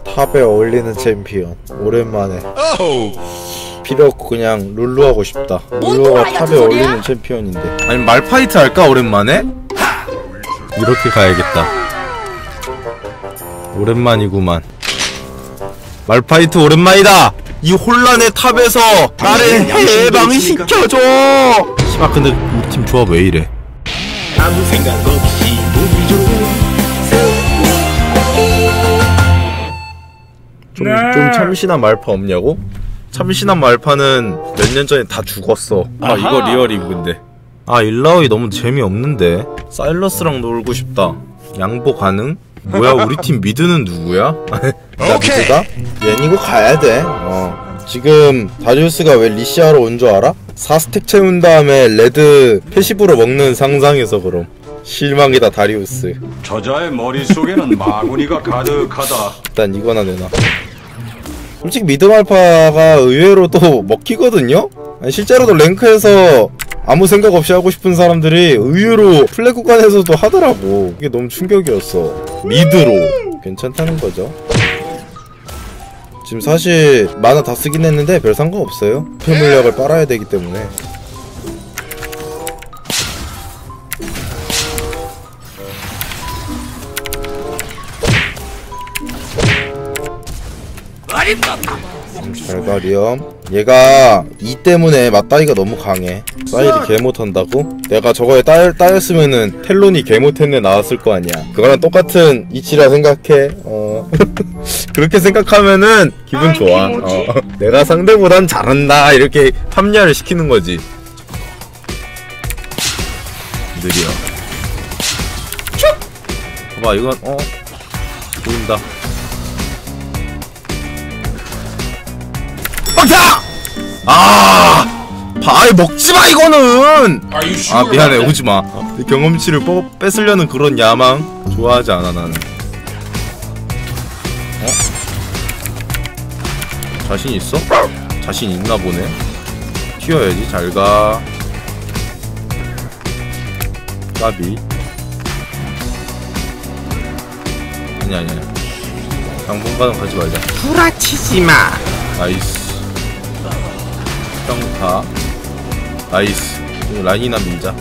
탑에 어울리는 챔피언 오랜만에. 필요 없고 그냥 룰루 하고 싶다. 룰루가 탑에 어울리는 챔피언인데. 아니 말파이트 할까 오랜만에? 이렇게 가야겠다. 오랜만이구만. 말파이트 오랜만이다. 이 혼란의 탑에서 나를 해방시켜줘. 씨발 근데 우리 팀 조합 왜 이래? 아무 생각 없이 보기 좋은 좀 참신한 말파 없냐고? 참신한 말파는 몇 년 전에 다 죽었어. 아 이거 리얼이고 근데. 아 일라오이 너무 재미없는데. 사일러스랑 놀고 싶다. 양보 가능? 뭐야 우리 팀 미드는 누구야? 나 미드가? 얘는 이거 가야돼. 지금 다리우스가 왜 리시아로 온 줄 알아? 4스택 채운 다음에 레드 패시브로 먹는 상상해서 그럼. 실망이다 다리우스. 저자의 머릿속에는 마구니가 가득하다. 일단 이거나 내놔. 솔직히 미드말파가 의외로 또 먹히거든요? 아니, 실제로도 랭크에서 아무 생각 없이 하고 싶은 사람들이 의외로 플랫 구간에서도 하더라고. 이게 너무 충격이었어. 미드로 괜찮다는 거죠. 지금 사실 만화 다 쓰긴 했는데 별 상관없어요. 부패 물약을 빨아야 되기 때문에. 잘가 리엄. 얘가 이 때문에 맞다이가 너무 강해. 사일이 개 못한다고? 내가 저거에 따였으면은 텔론이 개 못했네 나왔을 거 아니야. 그거랑 똑같은 이치라 생각해. 그렇게 생각하면은 기분 좋아. 내가 상대보단 잘한다 이렇게 합리화를 시키는 거지. 느려. 봐봐 이건 보인다. 빡타! 아이 먹지마 이거는! 아 미안해 오지마. 경험치를 뺏으려는 그런 야망 좋아하지 않아 나는. 자신 있어? 자신 있나 보네. 튀어야지. 잘가. 까비. 아니야 당분간은 가지 말자. 후라치지마. 나이스. 평타. 나이스. 라인이나 밀자.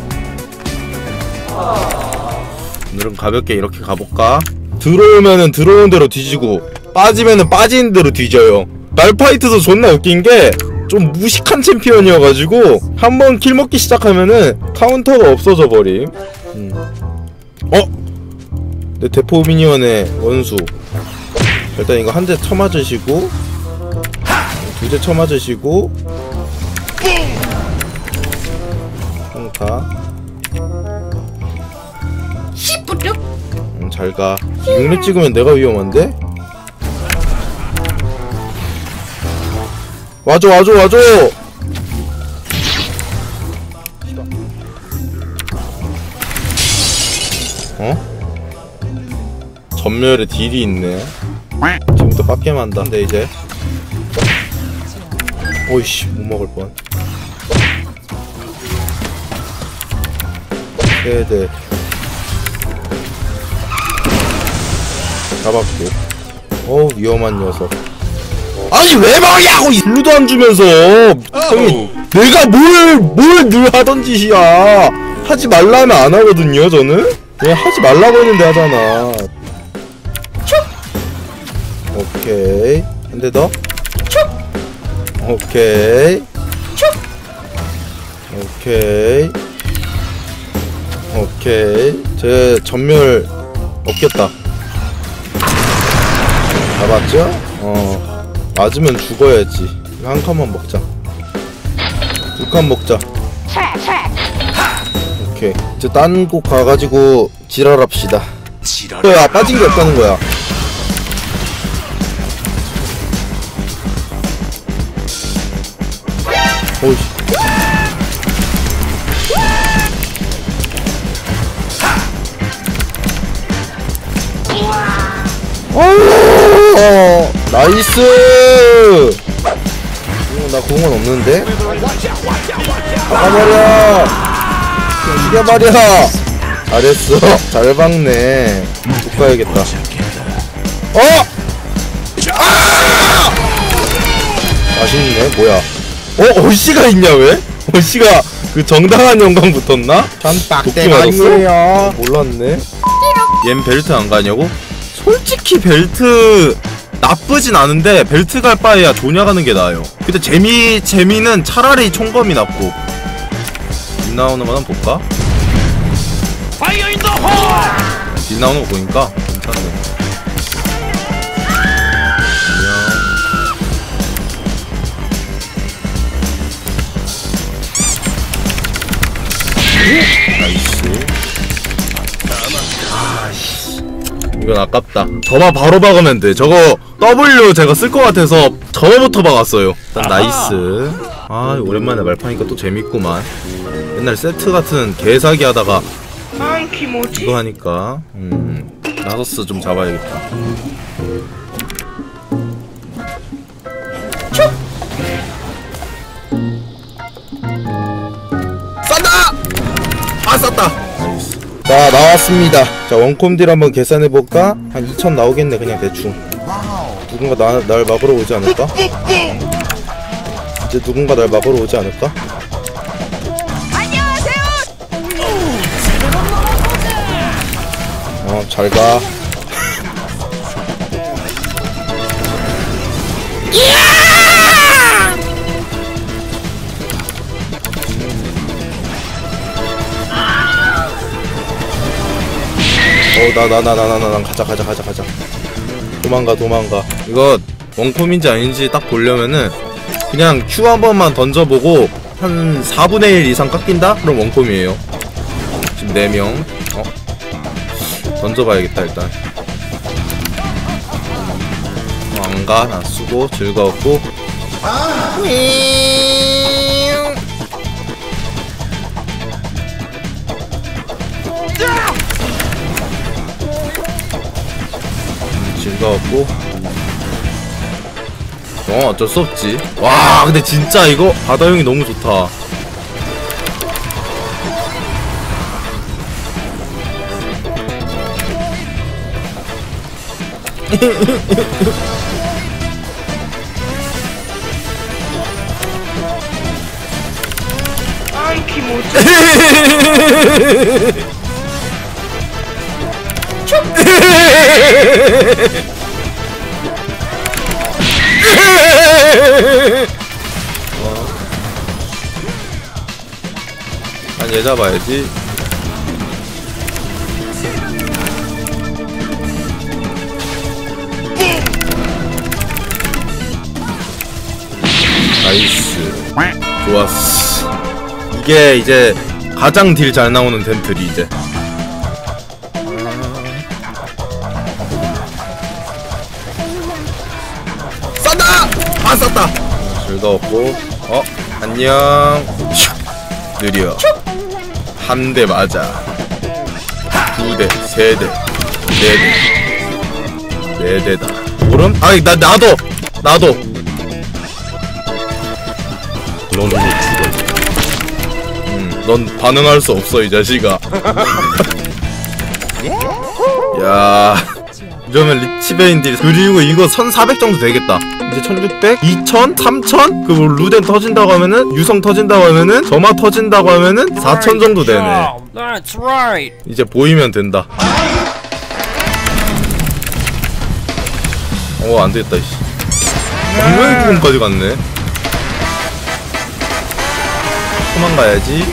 오늘은 가볍게 이렇게 가볼까? 들어오면은 들어온 대로 뒤지고 빠지면은 빠지는 대로 뒤져요. 말파이트도 존나 웃긴게 좀 무식한 챔피언이어가지고 한번 킬 먹기 시작하면은 카운터가 없어져 버림. 내 대포 미니언의 원수. 일단 이거 한 대 쳐맞으시고 두 대 쳐맞으시고 평타. 잘가. 6렙 찍으면 내가 위험한데? 와줘. 전멸에 딜이 있네. 지금부터 빡게임 한다. 근데 이제 오이씨 못 먹을 뻔. 세대 잡았고. 위험한 녀석. 아니 왜 먹냐고! 블루도 안 주면서. 형이 내가 뭘 늘 하던 짓이야. 하지 말라면 안 하거든요 저는. 왜 하지 말라고 했는데 하잖아. 오케이. 한 대 더. 오케이. 제 전멸 없겠다. 잡았죠? 맞으면 죽어야지. 한 칸만 먹자. 두 칸 먹자. 오케이. 이제 딴 곳 가가지고 지랄합시다. 야 빠진 게 없다는 거야. 오이씨. 나이스. 나 공은 없는데? 박아버려. 죽여버려. 잘했어. 잘 박네. 못 가야겠다. 맛있네. 뭐야? 어씨가 있냐 왜? 어씨가 그 정당한 영광 붙었나? 전 도끼 빡대 맞았어? 아니에요. 몰랐네. 얜 벨트 안 가냐고? 솔직히 벨트 나쁘진 않은데 벨트 갈 바에야 조냐 가는 게 나아요. 근데 재미는 차라리 총검이 낫고. 뒷 나오는 거 한번 볼까? 뒷 나오는 거 보니까 괜찮네. 나이스. 이건 아깝다. 저만 바로 박으면 돼. 저거 W 제가 쓸 것 같아서 저거부터 박았어요. 일단 나이스. 아 오랜만에 말파니까 또 재밌구만. 옛날 세트 같은 개사기 하다가 이거 하니까 나서스 좀 잡아야겠다. 싼다! 아 쌌다! 나이스. 자 나왔습니다. 자 원콤딜 한번 계산해볼까? 한 2000 나오겠네 그냥 대충. 누군가 날 막으러 오지 않을까? 이제 누군가 날 막으러 오지 않을까? 잘가. 나 가자. 도망가. 이거 원콤인지 아닌지 딱 보려면은 그냥 Q 한 번만 던져보고 한 4분의 1 이상 깎인다? 그럼 원콤이에요. 지금 4명. 던져봐야겠다 일단. 안가. 나 수고 즐거웠고. 즐거웠고. 어쩔 수 없지. 와 근데 진짜 이거 바다형이 너무 좋다. 난 얘 잡아야지. 나이스. 좋았어. 이게 이제 가장 딜 잘 나오는 덴틀이 이제. 싼다! 아 쌌다! 즐거웠고. 안녕. 느려. 한 대 맞아. 2대, 3대, 4대, 4대다. 오름? 아니 나도. 넌 죽어. 넌 반응할 수 없어 이 자식아. 야, 이러면 리치베인 딜. 그리고 이거 1400 정도 되겠다. 이제 1600, 2000, 3000. 그 뭐 루덴 터진다고 하면은, 유성 터진다고 하면은, 점화 터진다고 하면은 4000 정도 되네. 이제 보이면 된다. 안 되겠다 이씨. 분명히 부분까지 갔네. 도망가야지.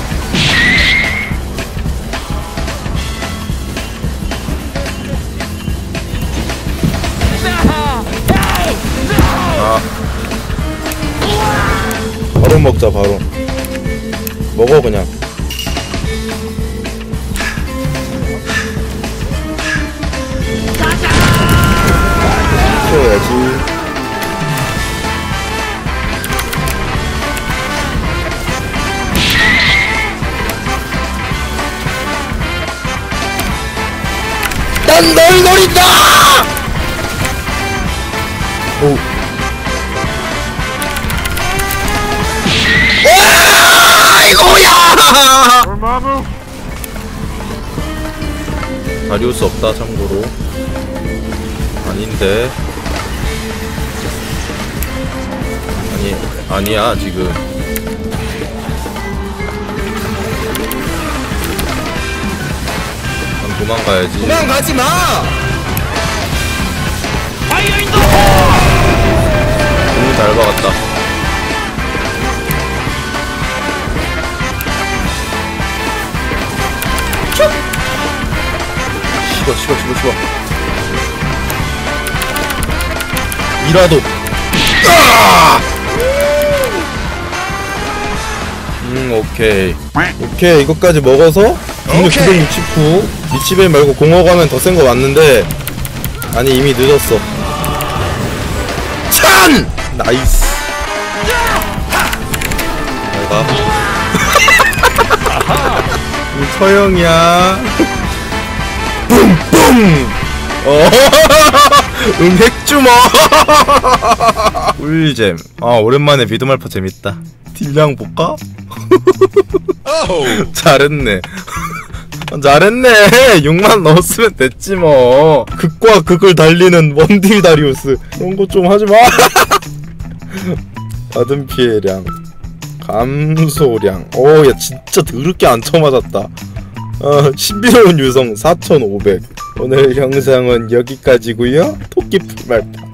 바로 먹자. 바로 먹어 그냥. 키워야지. 난 널 노린다! 오. 아이고야! 다리우스 없다 참고로. 아닌데. 아니야 지금. 난 도망가야지. 도망가지마! 너무 잘 박았다. 씹어. 이라도. 오케이, 이것까지 먹어서 국력 969. 미치벨 말고 공허 가면 더 센 거 맞는데, 아니, 이미 늦었어. 찬! 나이스. 내가. 서영이야. 뿜뿜! 핵주먹! 꿀잼. 오랜만에 비드말파 재밌다. 딜량 볼까? 잘했네. 6만 넣었으면 됐지 뭐. 극과 극을 달리는 원딜 다리우스. 그런 거 좀 하지마. 받은 피해량, 감소량. 야 진짜 더럽게 안 쳐맞았다. 신비로운 유성 4500. 오늘 영상은 여기까지고요. 토끼풀 말파.